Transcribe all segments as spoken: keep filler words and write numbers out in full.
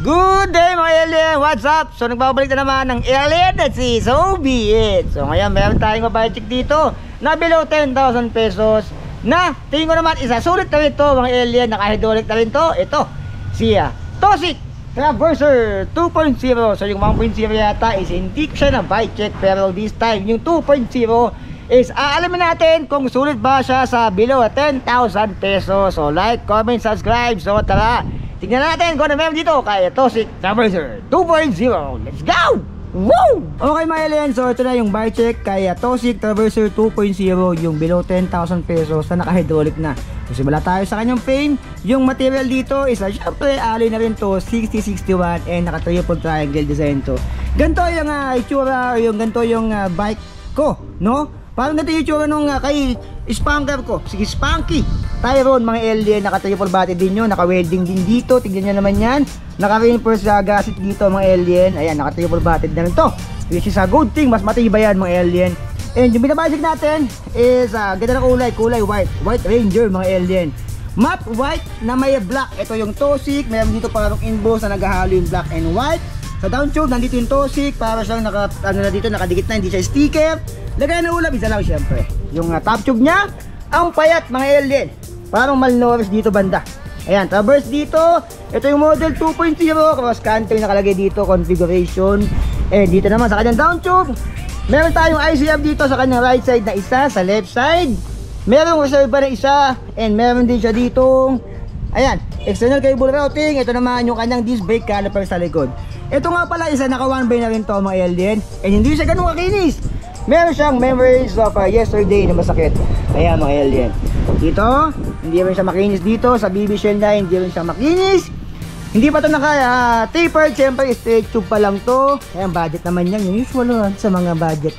Good day mga alien! What's up? So nagbabalik na naman ng alien at si So Be It. So ngayon meron tayong mabay-check dito na below ten thousand pesos na tingin ko naman isa sulit na rin to mga alien. Naka-hydraulic na rin to. Ito siya Toxic Traverser two point oh. So yung one point oh yata is hindi ko siya na buy check, pero this time yung two point oh is aalamin natin kung sulit ba siya sa below ten thousand pesos. So like, comment, subscribe. So tara, tignan natin kung ano meron dito kay Toxic Traverser two point oh. Let's go! Woo! Okay mga alien, so ito na yung buy check kay Toxic Traverser two point oh, yung below ten thousand pesos na naka-hydraulic na. So simula tayo sa kanyang frame. Yung material dito is uh, syempre alloy na rin to, sixty sixty-one, and naka-triple triangle design to. Ganito yung uh, itsura, yung ganito yung uh, bike ko, no? Parang ganito yung itsura nung uh, kay Spanker ko. Sige, Spanky Tyrone mga alien, naka-triple body din yun, naka-welding din dito. Tignan nyo naman yan, naka-reinforce sa gasket dito mga alien. Ayan, naka-triple body na rin to, which is a good thing, mas matibay yan mga alien. And yung binabajik natin is uh, ganda na kulay, kulay white, White Ranger mga alien. Matte white na may black. Ito yung Toxic, mayroon dito parang inboss na naghahalo yung black and white. Sa down tube, nandito yung Toxic, para siyang naka, ano na dito, nakadikit na, hindi siya sticker. Lagay na ulap, isa lang syempre. Yung uh, top tube niya, ang payat mga alien, parang malnourished dito banda. Ayan, traverse dito. Ito yung model two point oh, cross country nakalagay dito, configuration. And dito naman sa kanyang down tube, meron tayong I C F dito sa kanyang right side na isa, sa left side merong reserve na isa, and meron din siya ditong, ayan, external cable routing. Ito naman yung kanyang disc brake caliper sa likod. Ito nga pala isa, naka one bay na rin to mga alien, and hindi siya ganun kakinis. Meron siyang memories of uh, yesterday na masakit. Ayan mga alien, dito hindi rin siya makinis. Dito sa B B shell na hindi rin siya makinis. Hindi pa ito naka uh, tapered, siyempre straight tube pa lang to. Ayan, budget naman yan, yung usual naman sa mga budget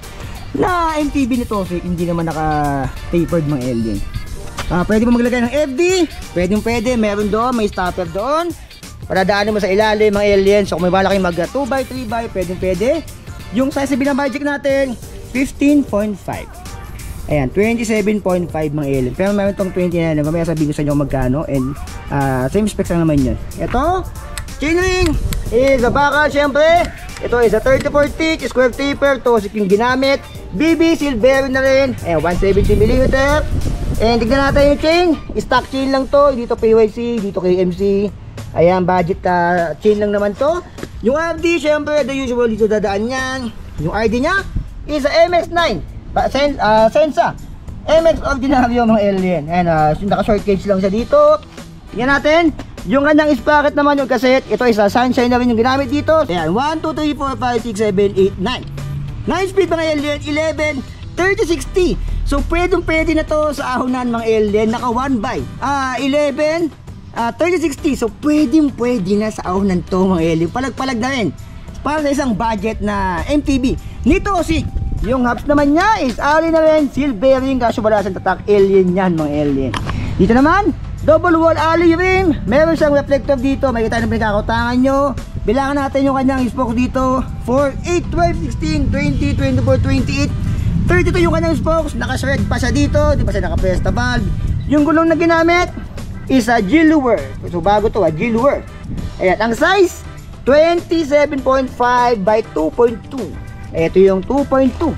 na M T B ni Toxic, hindi naman naka tapered mga alien. uh, Pwede mo maglagay ng F D, pwede pwede, meron doon, may stopper doon, padadaanin mo sa ilalim mga alien. So kung may bala kayo mag two by three by, pwede pwede. Yung size na binabudget natin, fifteen point five. Ayan, twenty-seven point five mga alien. Pero meron tong twenty-nine, mamaya sabihin ko sa inyo magkano. And uh, same specs lang naman yun. Ito, chainring is a bakal syempre. Ito is a thirty-four thick square taper, Toxic yung ginamit. B B silver na rin. Ayan, one seventy millimeter. And tignan natin yung chain, stock chain lang to. Dito P Y C, dito K M C. Ayan, budget uh, chain lang naman to. Yung R D syempre, the usual, dito dadaan yan. Yung R D nya is a M X nine, Sen uh, Sensa M X ordinaryo mga alien. And uh, naka short cage lang siya dito. Tingnan natin yung kanyang sprocket naman, yung cassette. Ito is a Sunshine na rin yung ginamit dito. Ayan, one, two, three, four, five, six, seven, eight, nine. nine speed mga alien, eleven, thirty, sixty. So pwedeng pwede na to sa ahonan mga alien. Naka one by uh, eleven, uh, thirty, sixty. So pwedeng pwede na sa ahonan to mga alien. Palag-palag na rin para sa isang budget na M T B ni Toxic. Yung hubs naman niya is alloy na rin, seal bearing, kaso wala siyang tatak, alien yan mga alien. Dito naman, double wall alloy rim. Meron siyang reflector dito, makikita na pinakakautangan nyo. Bilangan natin yung kanyang spokes dito, four, eight, twelve, sixteen, twenty, twenty-four, twenty-eight, thirty-two yung kanyang spokes. Naka-shred pa siya dito, di pa siya naka-presta valve. Yung gulong na ginamit is a G-Lure. So bago to, a G-Lure. Ayan, ang size twenty-seven point five by two point two. Ito yung two point two.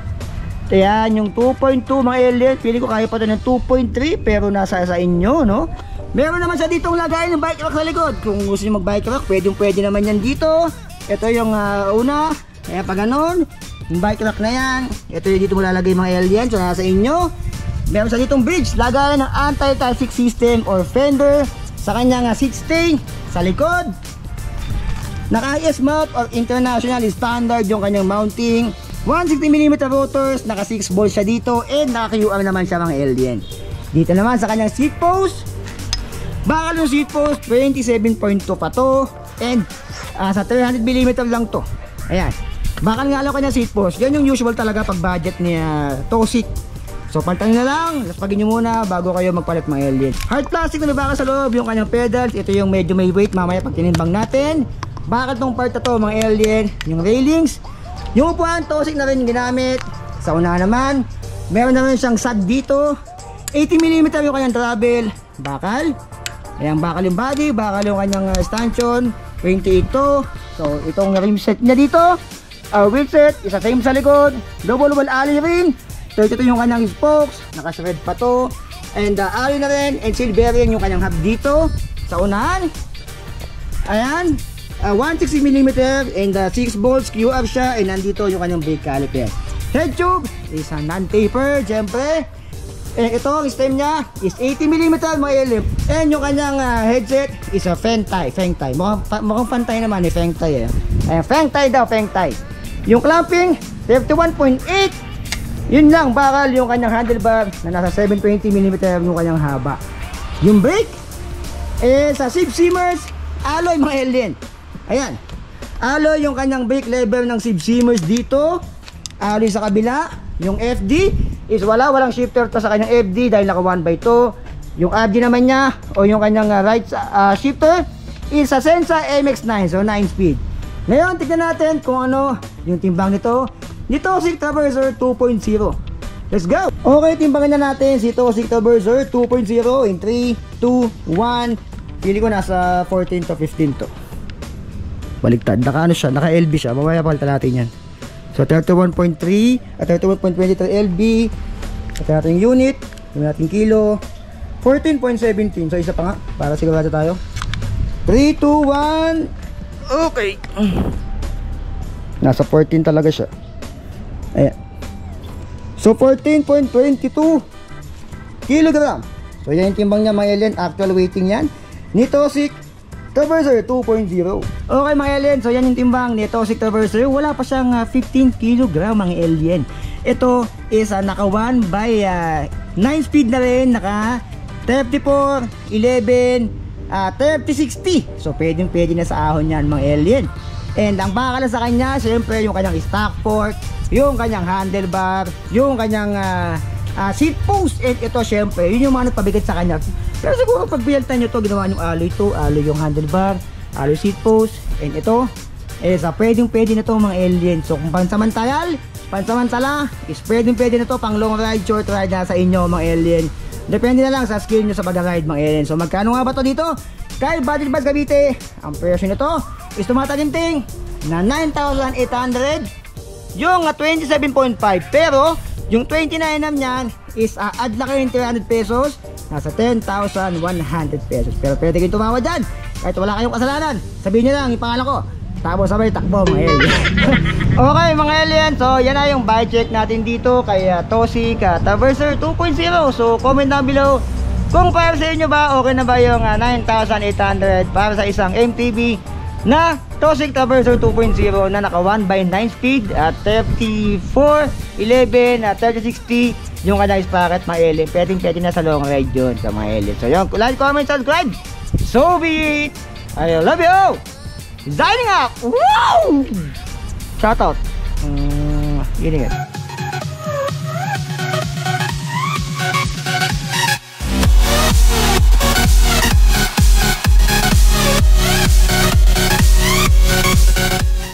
Ayan, yung two point two mga alien. Feeling ko kaya pa ito ng two point three, pero nasa sa inyo, no? Meron naman siya ditong lagay ng bike rack sa likod. Kung gusto nyo mag bike rack, pwede pwede naman yan dito. Ito yung uh, una. Kaya pa ganun, yung bike rack na yan, ito yung dito mo lalagay mga alien. So nasa inyo. Meron siya ditong bridge, lagay ng anti-toxic system or fender sa kanyang uh, seat stay sa likod. Naka I S mount or international standard yung kanyang mounting. one sixty millimeter rotors, naka six volts siya dito, and naka Q R naman siya mga alien. Dito naman sa kanyang seat post, bakal yung seat post, twenty-seven point two pa to, and uh, sa three hundred millimeter lang to. Ayan, bakal nga lang kanyang seat post. Yan yung usual talaga pag budget ni uh, Toxic. So palitan nyo na lang, laspagin nyo muna bago kayo magpalit mga alien. Hard plastic na may bakal sa loob, yung kanyang pedals. Ito yung medyo may weight, mamaya pag tinimbang natin. Bakit tong part na to mga alien, yung railings. Yung upuan, Toxic na rin yung ginamit. Sa una naman, meron na rin siyang sag dito, eighty millimeter yung kanyang travel bakal. Ayan, bakal yung body, bakal yung kanyang uh, stanchion. twenty-eight to. So itong rim set niya dito, uh, wheel set, isa same sa likod, double wall alloy rim, thirty-two yung kanyang spokes, naka-shred pa to, and uh, alloy na rin, and seal bearing yung kanyang hub dito sa unahan. Ayan, uh, one sixty millimeter and uh, six bolts Q R siya, and nandito yung kanyang brake caliper. Head tube is a non-taper, syempre. And ito, ang stem niya is eighty millimeter mga L M. And yung kanyang uh, headset is a Fengtai, Fengtai. Mukhang, mukhang Fengtai naman eh, Fengtai eh. Ayan, Fengtai daw, Fengtai. Yung clamping, thirty-one point eight. Yun lang, bakal yung kanyang handlebar na nasa seven twenty millimeter yung kanyang haba. Yung brake is a Sib Simmers alloy mga L M. Ayan, alloy yung kanyang brake lever ng Sib Simmers dito. Alloy sa kabila. Yung F D is wala, walang shifter to sa kanyang F D dahil naka one by two. Yung R D naman niya o yung kanyang uh, right uh, shifter is a Sensa M X nine, so nine speed. Ngayon tignan natin kung ano yung timbang nito. Nito si Traverser two point oh. Let's go. Okay, timbangan na natin si Tosyk Traverser two point oh in three, two, one. Pili ko nasa fourteen to fifteen to. Baligtad, naka ano siya, naka L B siya. Mamaya palitan natin yan. So thirty-one point three at thirty-one point two three L B. At natin yung unit, yung natin kilo, fourteen point one seven. So isa pa nga para sigurado tayo. three, two, one. Okay. Nasa fourteen talaga siya. Ayan. So fourteen point two two kilogram. So yan yung timbang niya mga alien, actual weighting yan. Ni Tosyk Traverser two point oh. Okay mga alien, so yan yung timbang ni Tosyk Traverser. Wala pa siyang uh, fifteen kilogram mga alien. Ito is uh, naka one by uh, nine speed na rin, naka thirty-four, eleven, uh, thirty, sixty. So pwedeng pwede na sa ahon yan mga alien. And ang bakal sa kanya, syempre yung kanyang stock fork, yung kanyang handlebar, yung kanyang uh, uh, seat post. And ito syempre, yun yung mga nagpabigat sa kanya. Pero siguro pag binaltan nyo to, ginawa yung alloy to, alloy yung handlebar, alloy seat post, and ito is uh, pwedeng pwede na to mga alien. So kung pansamantal, pansamantala is pwedeng pwede na to pang long ride, short ride na sa inyo mga alien. Depende na lang sa skill nyo sa pag-ride mga alien. So magkano nga ba to dito? Kay Budget Buds Cavite, ang presyo nito is tumataginting na nine thousand eight hundred, yung uh, twenty-seven point five. Pero yung twenty-nine nam nyan is uh, add lang kayo yung three hundred pesos, nasa ten thousand one hundred pesos. Pero pwede kayong tumawa dyan kahit wala kayong kasalanan. Sabihin nyo lang yung pangalan ko, tapos sabay takbo mga alien. Okay mga alien, so yan na yung buy check natin dito kay uh, Tosyk uh, Traverser two point oh. So comment down below kung para sa inyo ba okay na ba yung uh, nine thousand eight hundred para sa isang M T B na Tosyk Traverser two point oh na naka one by nine speed at thirty-four, eleven, at thirty, sixty yung kanyang sprocket mga alien. Pwedeng pwede na sa long ride yun sa mga alien. So yun, like, comment, subscribe. So be it. I love you. Signing up. Wow! Shout out. Um, yun nga.